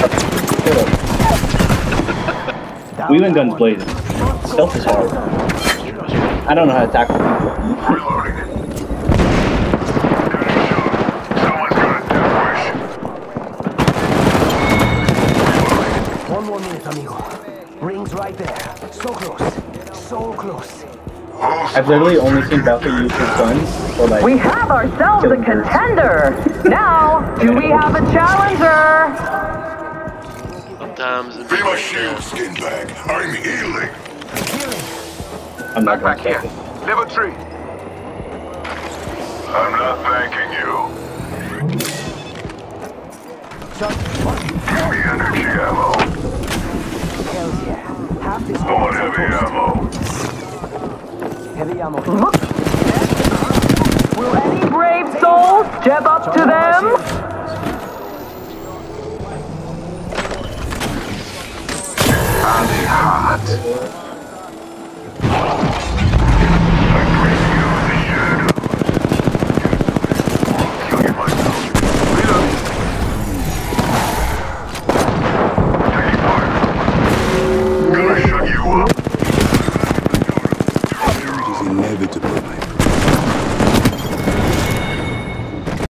We went guns blazing. Stealth is hard. I don't know how to tackle people. Reloading. Someone's got a death wish. One more minute, amigo. Rings right there. So close. So close. I've literally only seen Belka use his guns for like... We have ourselves a contender! Now, do we have a challenger? Sometimes Be my shield, skin bag. I'm healing. I'm not going to here. take it. Level 3. I'm not thanking you. Give me energy ammo. Hells yeah. Half this I want heavy ammo. heavy ammo. Will any brave soul step up to them? I'll be hot.